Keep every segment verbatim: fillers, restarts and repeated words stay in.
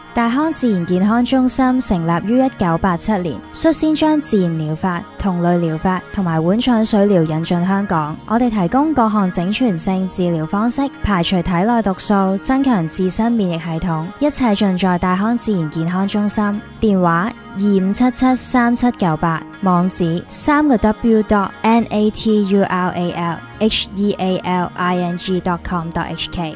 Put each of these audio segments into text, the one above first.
大康自然健康中心成立於一九八七年，率先將自然療法、同類療法同埋碗廠水療引進香港。我哋提供各項整全性治療方式，排除體內毒素，增強自身免疫系統，一切盡在大康自然健康中心。電話二五七七三七九八，網址三個 W dot N A T U R A L H E A L I N G dot com dot H K。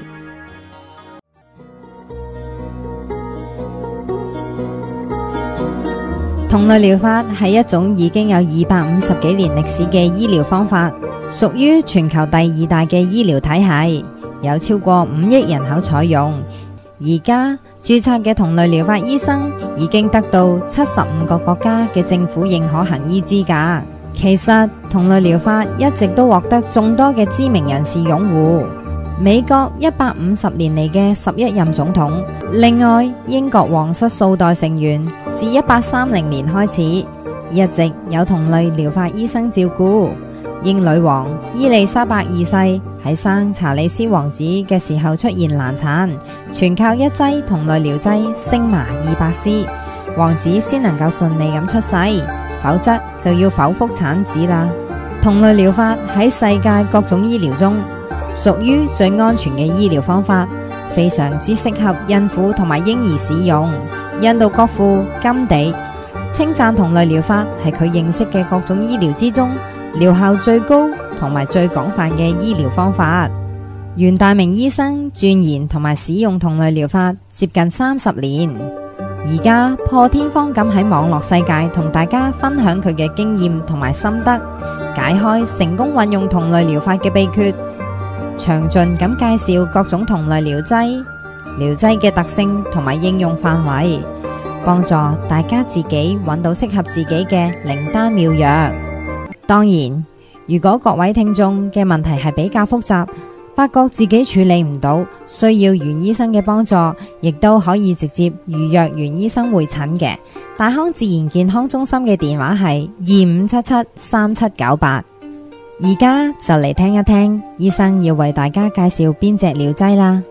同類療法係一種已經有二百五十幾年歷史嘅醫療方法，屬於全球第二大嘅醫療體系，有超過五億人口採用。而家註冊嘅同類療法醫生已經得到七十五個國家嘅政府認可行醫資格。其實同類療法一直都獲得眾多嘅知名人士擁護。美國一百五十年嚟嘅十一任總統，另外英國皇室數代成員自一八三零年開始，一直有同類療法醫生照顧。英女王伊麗莎白二世喺生查理斯王子嘅時候出現難產，全靠一劑同類療劑星麻二百絲，王子先能夠順利咁出世，否則就要剖腹產子啦。同類療法喺世界各種醫療中屬於最安全嘅醫療方法，非常之適合孕婦同埋嬰兒使用。印度國父甘地稱讚同類療法係佢認識嘅各種醫療之中療效最高同埋最廣泛嘅醫療方法。袁大明醫生鑽研同埋使用同類療法接近三十年，而家破天荒咁喺網絡世界同大家分享佢嘅經驗同埋心得，解開成功運用同類療法嘅秘訣，詳盡咁介紹各種同類療劑、療劑嘅特性同埋應用範圍，幫助大家自己揾到適合自己嘅靈丹妙藥。當然，如果各位聽眾嘅問題係比較複雜，發覺自己處理唔到，需要袁醫生嘅幫助，亦都可以直接預約袁醫生會診嘅。大康自然健康中心嘅電話係二五七七三七九八。而家就嚟聽一聽醫生要為大家介紹邊隻療劑啦。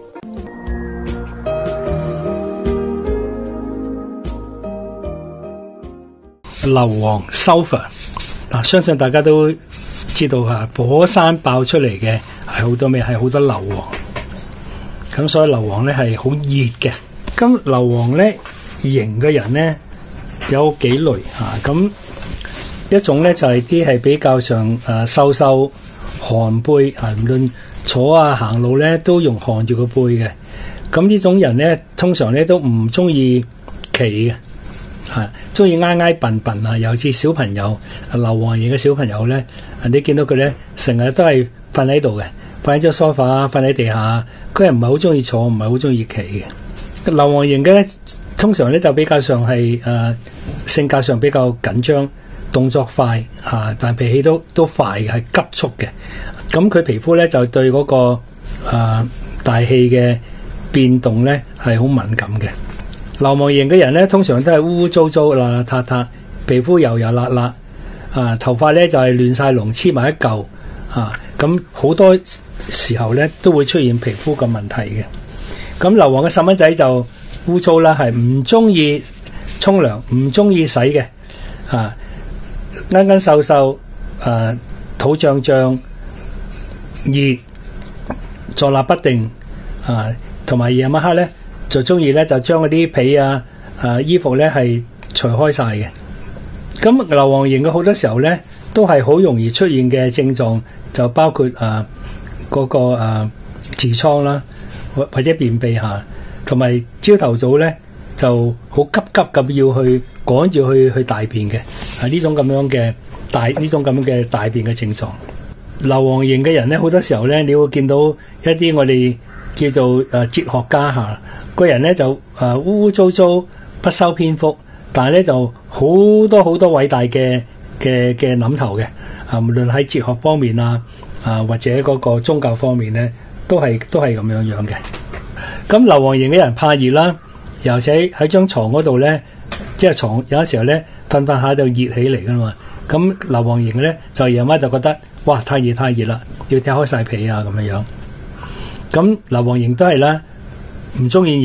硫磺 sulfur 嗱，相信大家都知道吓，火山爆出嚟嘅係好多咩？係好多硫磺，咁所以硫磺咧係好熱嘅。咁硫磺咧型嘅人咧有幾類吓，咁一種咧就係啲係比較上誒瘦瘦寒背啊，無論坐啊行路咧都用寒住個背嘅。咁呢種人咧通常咧都唔中意企嘅。係中意挨挨笨笨啊，尤其是小朋友，硫磺型嘅小朋友咧，你見到佢咧成日都係瞓喺度嘅，瞓喺張梳化，瞓喺地下，佢係唔係好中意坐，唔係好中意企嘅。硫磺型嘅咧，通常咧就比較上係誒、呃、性格上比較緊張，動作快吓、啊，但脾氣都都快嘅，係急促嘅。咁佢皮膚咧就對嗰、那個誒、呃、大氣嘅變動咧係好敏感嘅。硫磺型嘅人咧，通常都係污污糟糟、邋邋遢遢，皮膚油油辣辣，啊，頭髮咧就係亂晒龍，黐埋一嚿，啊，咁好多時候咧都會出現皮膚嘅問題嘅。咁硫磺嘅細蚊仔就污糟啦，係唔中意沖涼，唔中意洗嘅，啊，啱啱瘦瘦，啊，肚脹脹，熱，坐立不定，啊，同埋夜晚黑咧。就中意咧，就將嗰啲被啊、啊衣服咧係除開晒嘅。咁硫磺型嘅好多時候咧，都係好容易出現嘅症狀，就包括啊嗰、那個啊痔瘡啦，或或者便秘吓，同埋朝頭早咧就好急急咁要去趕住去去大便嘅，係呢種咁樣嘅大呢種咁樣嘅大便嘅症狀。硫磺型嘅人咧，好多時候咧，你會見到一啲我哋叫做誒哲學家吓。個人咧就誒污污糟糟不修邊幅，但係咧就好多好多偉大嘅嘅嘅諗頭嘅，啊無論喺哲學方面啊，啊或者嗰個宗教方面咧，都係都係咁樣樣嘅。咁硫磺型嘅人怕熱啦，尤其喺張床嗰度咧，即係床有陣時候咧瞓瞓下就熱起嚟噶嘛。咁硫磺型嘅咧就夜晚就覺得哇太熱太熱啦，要踢開晒被啊咁樣樣。咁硫磺型都係啦。唔中意熱，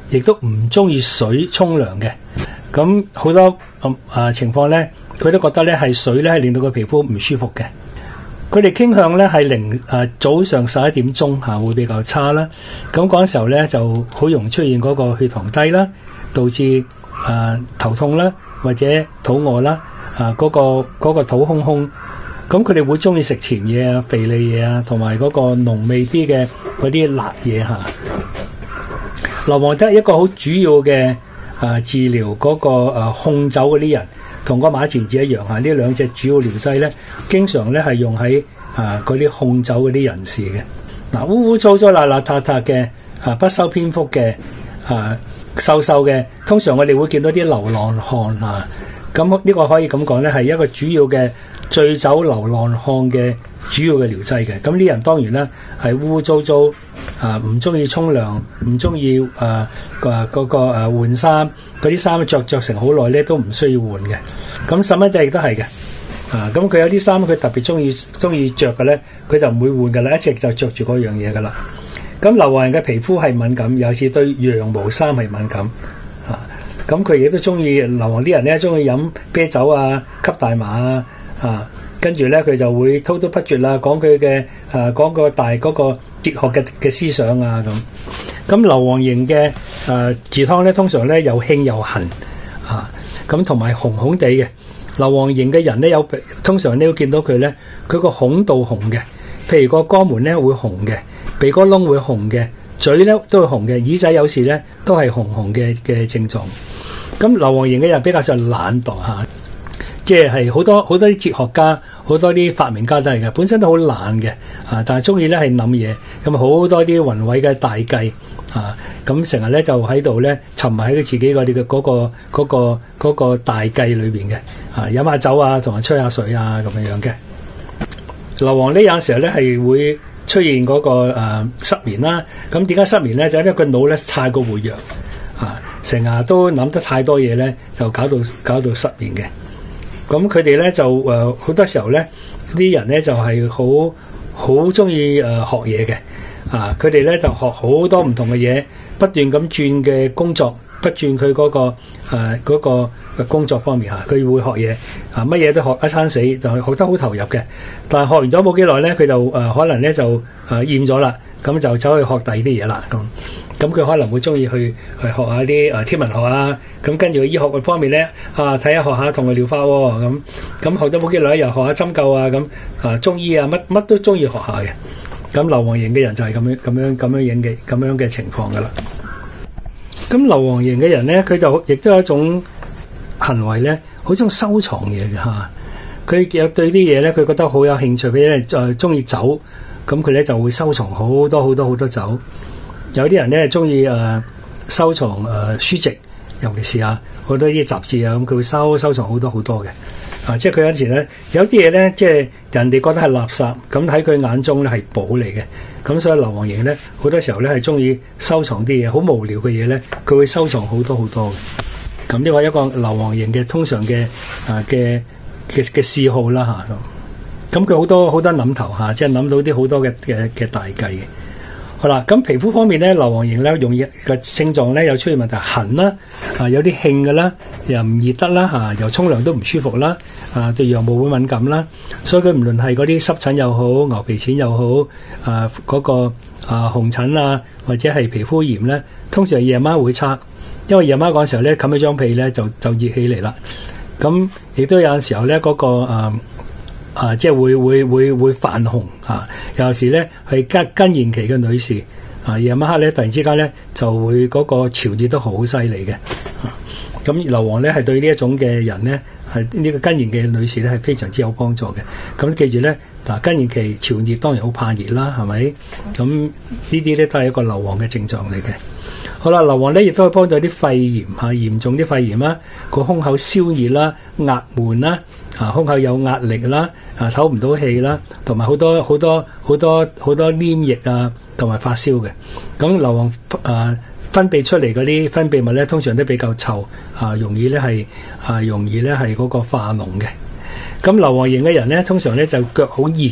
亦都唔中意水沖涼嘅。咁好多啊、呃、情況咧，佢都覺得咧係水咧係令到個皮膚唔舒服嘅。佢哋傾向咧係零誒早上十一點鐘嚇會比較差啦。咁嗰陣時候咧就好容易出現嗰個血糖低啦，導致誒、呃、頭痛啦，或者肚餓啦，啊嗰、嗰個嗰個肚空空。咁佢哋會中意食甜嘢啊、肥膩嘢啊，同埋嗰個濃味啲嘅嗰啲辣嘢嚇。硫磺得一個好主要嘅啊治療嗰、嗰個啊控酒嗰啲人。同個馬錢子一樣嚇，呢兩隻主要療劑咧，經常咧係用喺啊嗰啲控酒嗰啲人士嘅。嗱，污污糟糟、邋邋遢遢嘅啊，不修邊幅嘅啊，瘦瘦嘅，通常我哋會見到啲流浪漢啊。咁呢個可以咁講咧，係一個主要嘅醉酒流浪漢嘅主要嘅療劑嘅。咁呢人當然咧係污污糟糟啊，唔中意沖涼，唔中意啊個嗰個誒換衫，嗰啲衫着着成好耐咧都唔需要換嘅。咁細蚊仔亦都係嘅，啊咁佢有啲衫佢特別中意中意着嘅咧，佢就唔會換噶啦，一直就着住嗰樣嘢噶啦。咁硫磺人嘅皮膚係敏感，尤其是對羊毛衫係敏感啊。咁佢亦都中意硫磺啲人咧，中意飲啤酒啊、吸大麻啊，啊跟住咧佢就會滔滔不絕啦，講佢嘅誒講個大嗰個哲學嘅嘅思想啊咁。咁硫磺型嘅誒治湯咧，通常咧又輕又痕啊，咁同埋紅紅地嘅。硫磺型嘅人咧有通常你會見到佢咧，佢個孔度紅嘅，譬如個肛門咧會紅嘅，鼻哥窿會紅嘅，嘴咧都會紅嘅，耳仔有時咧都係紅紅嘅嘅症狀。咁硫磺型嘅人比較上懶惰嚇，即係好多好多啲哲學家、好多啲發明家都係嘅，本身都好懶嘅啊，但係中意咧係諗嘢，咁好多啲宏偉嘅大計啊，咁成日咧就喺度咧沉迷喺佢自己嗰啲嘅嗰個嗰個嗰個大計裏邊嘅啊，飲下酒啊，同埋吹下水啊咁樣樣嘅。硫磺呢有陣時候咧係會出現嗰個誒失眠啦，咁點解失眠咧？就因為個腦咧太過活躍啊，成日都諗得太多嘢咧，就搞到搞到失眠嘅。咁佢哋咧就誒好多時候咧，啲人咧就係好好中意誒學嘢嘅。啊！佢哋咧就學好多唔同嘅嘢，不斷咁轉嘅工作，不轉佢嗰、嗰個誒嗰、呃嗰個工作方面嚇，佢會學嘢啊，乜嘢都學一餐死，就係學得好投入嘅。但係學完咗冇幾耐咧，佢就誒、呃、可能咧就誒厭咗啦，咁就走去學第二啲嘢啦。咁咁佢可能會中意去去學下啲誒天文學啊，咁跟住醫學嘅方面咧啊，睇下學下同佢療法喎，咁咁學咗冇幾耐又學下針灸啊，咁啊中醫啊乜乜都中意學下嘅。咁硫磺型嘅人就係咁樣咁樣咁樣型嘅咁樣嘅情況噶啦。咁硫磺型嘅人咧，佢就亦都有一種行為咧，好中意收藏嘢嘅嚇。佢有對啲嘢咧，佢覺得好有興趣，譬如咧誒中意酒，咁佢咧就會收藏好多好多好多酒。有啲人咧係中意誒收藏誒、呃、書籍，尤其是啊好多啲雜誌啊，咁佢會收收藏好多好多嘅。啊！即係佢有時咧，有啲嘢咧，即係人哋覺得係垃圾，咁喺佢眼中咧係寶嚟嘅。咁所以硫磺型咧，好多時候咧係中意收藏啲嘢，好無聊嘅嘢咧，佢會收藏好多好多嘅。咁呢個一個硫磺型嘅通常嘅啊嘅嘅嘅嗜好啦嚇。咁佢好多好多諗頭嚇，即係諗到啲好多嘅嘅嘅大計嘅。好啦，咁皮膚方面咧，硫磺型咧容易嘅症狀咧有出現問題，痕啦，啊有啲興嘅啦，又唔熱得啦，嚇、啊、又沖涼都唔舒服啦，啊對羊毛會敏感啦，所以佢唔論係嗰啲濕疹又好，牛皮癬又好，啊嗰、那個啊紅疹啊，或者係皮膚炎咧，通常係夜晚會差，因為夜晚嗰陣時候咧冚咗張被咧就就熱起嚟啦，咁亦都有陣時候咧嗰、那個啊。啊，即係會會會會泛紅啊！有時咧係更更年期嘅女士啊，夜晚黑咧突然之間咧就會嗰個潮熱都好犀利嘅。咁硫磺咧係對呢一種嘅人咧係呢個更年期嘅女士咧係非常之有幫助嘅。咁記住咧嗱，更年期潮熱當然好怕熱啦，係咪？咁呢啲咧都係一個硫磺嘅症狀嚟嘅。好啦，硫磺咧亦都可以幫助啲肺炎嚇，嚴重啲肺炎啦，個胸口燒熱啦、壓悶啦。啊，胸口有壓力啦，啊，唞唔到氣啦，同埋好多好多好多好多黏液啊，同埋發燒嘅。咁硫磺啊分泌出嚟嗰啲分泌物咧，通常都比較臭，啊，容易咧係啊，容易咧係嗰個化膿嘅。咁硫磺型嘅人咧，通常咧就腳好熱嘅，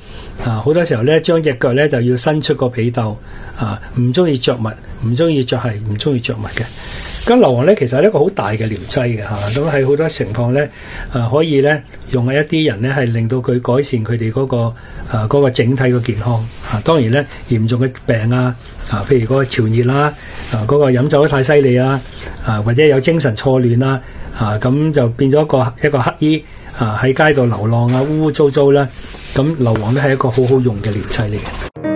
啊，好多時候咧將隻腳咧就要伸出個被竇啊，唔中意着襪，唔中意着鞋，唔中意着襪嘅。咁硫磺咧其實係一個好大嘅療劑嘅嚇，咁喺好多情況咧啊可以咧用喺一啲人咧係令到佢改善佢哋嗰個啊嗰個整體嘅健康啊。當然咧嚴重嘅病啊啊，譬如嗰個潮熱啦啊，嗰個飲酒得太犀利啊啊，或者有精神錯亂啦啊，咁就變咗一個一個乞衣啊喺街度流浪啊，污污糟糟啦，咁硫磺咧係一個好好用嘅療劑嚟嘅。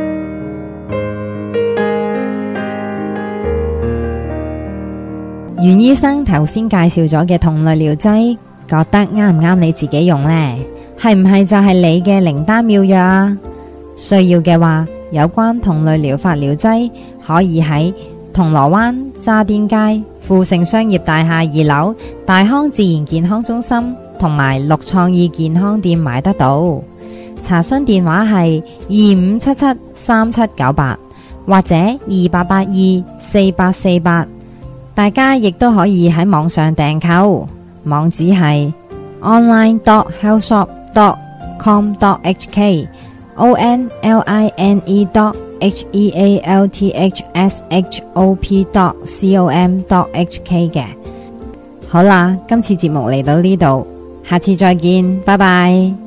袁醫生頭先介紹咗嘅同類療劑，覺得啱唔啱你自己用呢？係唔係就係你嘅靈丹妙藥啊？需要嘅話，有關同類療法療劑可以喺銅鑼灣渣甸街富盛商業大廈二樓大康自然健康中心同埋綠創意健康店買得到。查詢電話係二五七七三七九八或者二八八二四八四八。大家亦都可以喺網上訂購，網址係 online dot health shop dot com dot h k o n l i n e dot h e a l t h s h o p dot com dot h k 嘅。好啦，今次節目嚟到呢度，下次再見，拜拜。